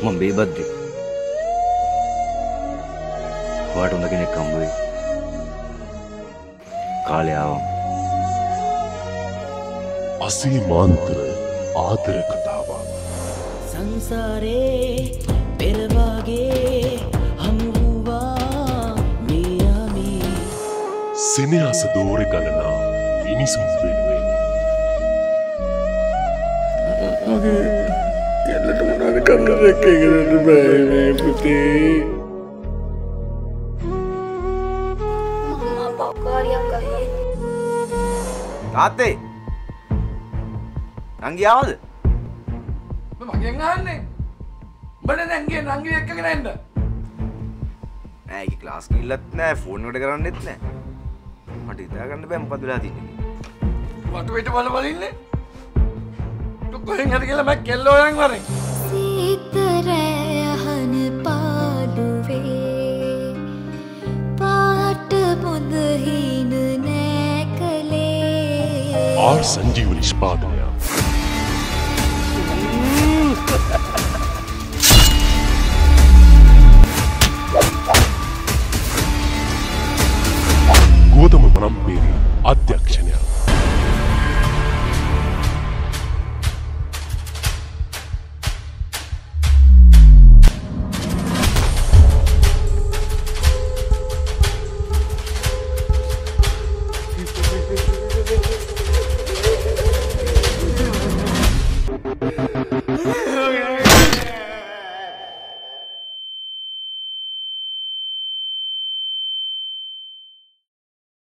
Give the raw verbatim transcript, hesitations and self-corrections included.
මම බේබද්දේ. ඔයාට හොඳ කෙනෙක් හම්බ වෙයි. කාලේ ආවම. අසීමාන්තර ආදර කතාවක්. සංසාරේ පෙරවාගේ හමු වූවා මියාමි. සෙනෙහස දෝරේ ගලනා මිනිසුන් වෙනුවෙන්. මගේ කෙල්ලට මොනවද කරන්න දෙකේ කරන්න බෑ මේ පුතේ. මම්මා පොකාරියක් ගහේ. තාත්තේ නංගි ආවද? මගෙන් අහන්නේ. උඹනේ නංගි නංගි එක්කගෙන එන්න. නෑ ඒක ක්ලාස් ගිහිල්ලත් නෑ ෆෝන් එකට කරන්නෙත් නෑ. මට හිතා ගන්න බෑ මොකද වෙලා තින්නේ. වටුවේට බල බල ඉන්නේ. තු කොහෙන් හරි කියලා මම කෙල්ල හොයන් වරෙන්. සීතරෑ අහන පාඩුවේ පාට පොඳ හින නෑ කලේ. ආර් සංජීව නිෂ්පාදනය. ගෝතම මනම්පේරි අධ්‍යක්ෂ